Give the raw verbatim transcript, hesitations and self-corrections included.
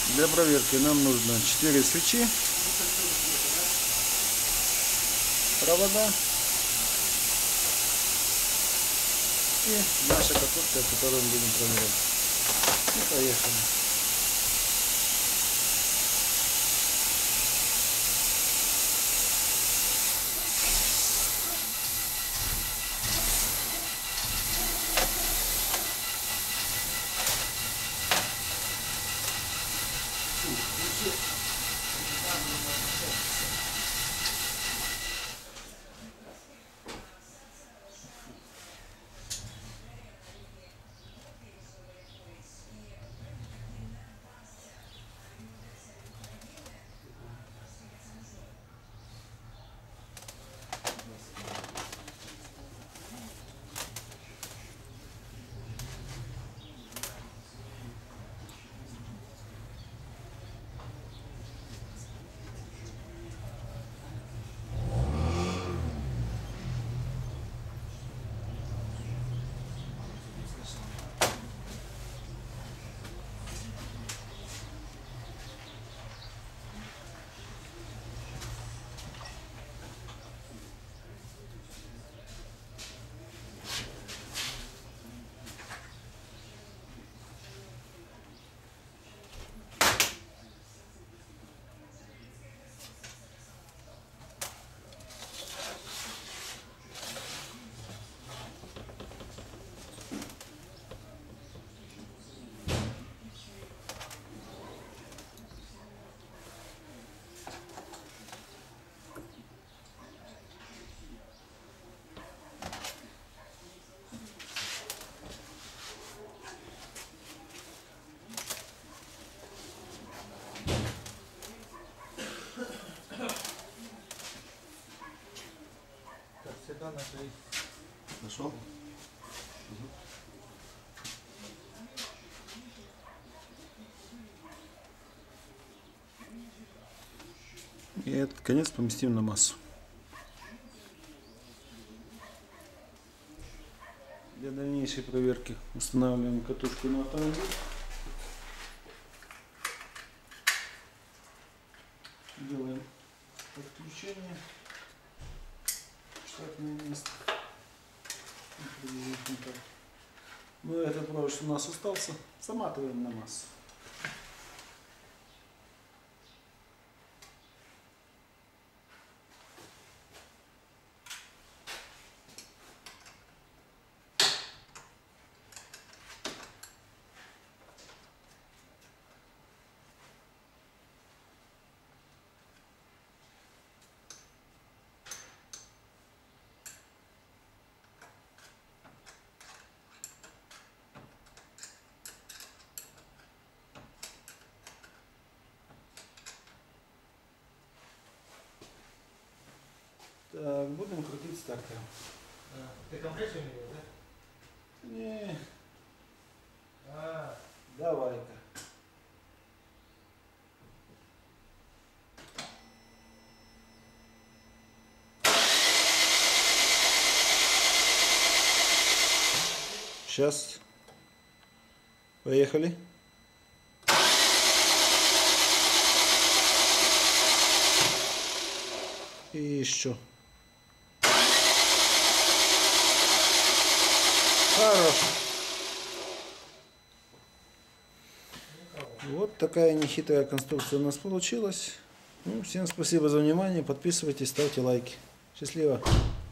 Для проверки нам нужно четыре свечи, провода и наша катушка, которую мы будем проверять. И поехали. Нашел? Угу. И этот конец поместим на массу. Для дальнейшей проверки устанавливаем катушку на автомобиль. Делаем подключение. Штатное место. Ну, этот провод, что у нас остался, заматываем на массу. Так, будем крутить стартером. А, ты компрессию не делал, да? Не. А, Давай-ка. Сейчас. Поехали. И еще. Хорошо. Вот такая нехитрая конструкция у нас получилась. Ну, всем спасибо за внимание. Подписывайтесь, ставьте лайки. Счастливо.